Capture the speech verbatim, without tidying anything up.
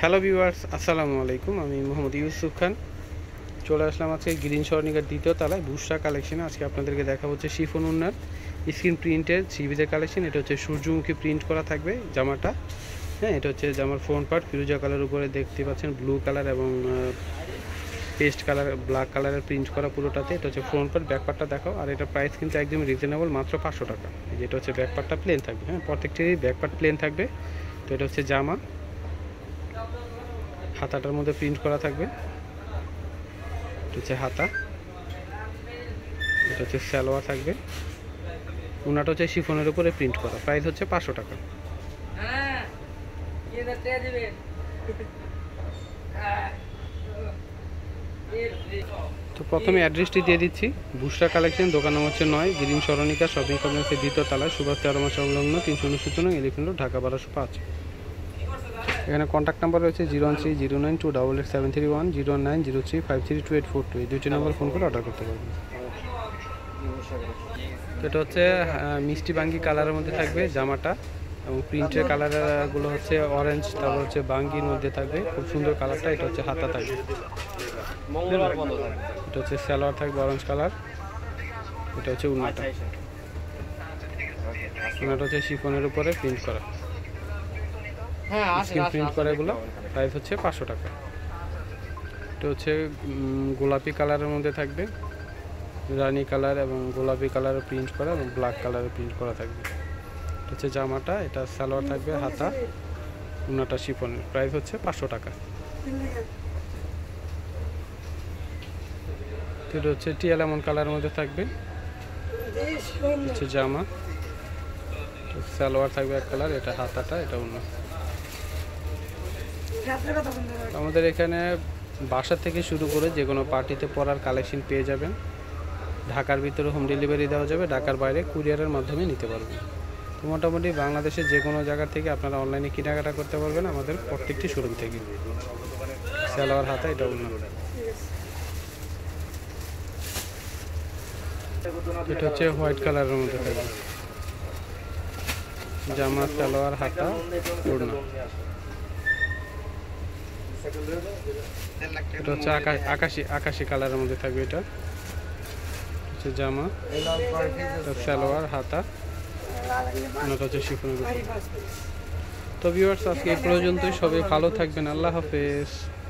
Hello viewers, আসসালামু আলাইকুম। আমি মোহাম্মদ ইউসুফ খান চলে আসলাম আজকে গ্রিন স্বর্ণিকার দ্বিতীয় তলায় বুশরা কালেকশনে। আজকে আপনাদেরকে দেখা হচ্ছে শিফন উন্নার স্ক্রিন প্রিন্টের সিভিজের কালেকশন। এটা হচ্ছে সূর্যমুখী প্রিন্ট করা থাকবে জামাটা। হ্যাঁ, এটা হচ্ছে জামার ফ্রন্ট পার্ট ফিরোজা কালার উপরে দেখতে পাচ্ছেন ব্লু কালার এবং পেস্ট কালার ব্ল্যাক কালারের প্রিন্ট করা পুরোটাতে। এটা হচ্ছে ফ্রন্ট পার্ট। ব্যাক পার্টটা দেখাও। আর এটা প্রাইস কিন্তু একদম রিজনেবল, মাত্র পাঁচশো টাকা। যেটা হচ্ছে ব্যাক পার্টটা প্লেন থাকবে। হ্যাঁ, প্রত্যেকটিরই ব্যাক পার্ট প্লেন থাকবে। তো এটা হচ্ছে জামা, হাতাটার মধ্যে প্রিন্ট করা থাকবে। এটা হচ্ছে হাতা, এটা হচ্ছে সালোয়ার থাকবে। উনাটা হচ্ছে শিফনের উপরে প্রিন্ট করা। প্রাইস হচ্ছে পাঁচশো টাকা। তো প্রথমে অ্যাড্রেসটি দিয়ে দিচ্ছি। বুশরা কালেকশন, দোকান নাম হচ্ছে নয়, গ্রিন স্মরণিকা শপিং কমপ্লেক্সের দ্বিতীয় তলায়, সুভাষ তেরোমা সংলগ্ন, তিনশো উনসত্তর নং এলিফেন্ট রোড, ঢাকা বারোশো পাঁচ। এখানে কন্ট্যাক্ট নাম্বার রয়েছে zero one three zero nine two double eight seven three one, zero nine zero three five three two eight four two. এই দুইটি নাম্বার ফোন করে অর্ডার করতে পারবেন। এটা হচ্ছে মিষ্টি বাঙ্গি কালারের মধ্যে থাকবে জামাটা, এবং প্রিন্টের কালারগুলো হচ্ছে অরেঞ্জ, তারপর হচ্ছে বাঙ্গির মধ্যে থাকবে। খুব সুন্দর কালারটা। এটা হচ্ছে হাতা থাকবে, এটা হচ্ছে সালোয়ার থাকবে অরেঞ্জ কালার। এটা হচ্ছে উন্নাটা, উন্নাটা হচ্ছে শিফনের উপরে প্রিন্ট করা, স্ক্রিন প্রিন্ট করা। এগুলো প্রাইস হচ্ছে পাঁচশো টাকা। এটা হচ্ছে গোলাপি কালারের মধ্যে থাকবে, রানি কালার এবং গোলাপি কালারের প্রিন্ট করা এবং ব্ল্যাক কালারের প্রিন্ট করা থাকবে। এটা হচ্ছে জামাটা, এটা সালোয়ার থাকবে, হাতা, উন্নাটা শিফনের। প্রাইস হচ্ছে পাঁচশো টাকা। এটা হচ্ছে টিয়া লেমন কালারের মধ্যে থাকবে, হচ্ছে জামা, সালোয়ার থাকবে এক কালার, এটা হাতাটা, এটা উন্না। আমাদের এখানে বাসা থেকে শুরু করে যে কোনো পার্টিতে পরার কালেকশন পেয়ে যাবেন। ঢাকার ভিতরে হোম ডেলিভারি দেওয়া যাবে, ঢাকার বাইরে কুরিয়ারের মাধ্যমে নিতে পারবেন। তো মোটামুটি বাংলাদেশের যে কোনো জায়গা থেকে আপনারা অনলাইনে কেনাকাটা করতে পারবেন আমাদের প্রত্যেকটি শোরুম থেকে। সালোয়ার, হাতা, এটা উন্না। এটা হচ্ছে হোয়াইট কালারের মধ্যে থাকবে জামা, সালোয়ার, হাতা, ওড়না। এটা হচ্ছে আকাশি আকাশি কালারের মধ্যে থাকবে। এটা হচ্ছে জামা, সালোয়ার, হাতা, ওটা হচ্ছে শিফনের উপর। তো ভিউয়ার্স, আজকে এই পর্যন্তই। সবাই ভালো থাকবেন। আল্লাহ হাফেজ।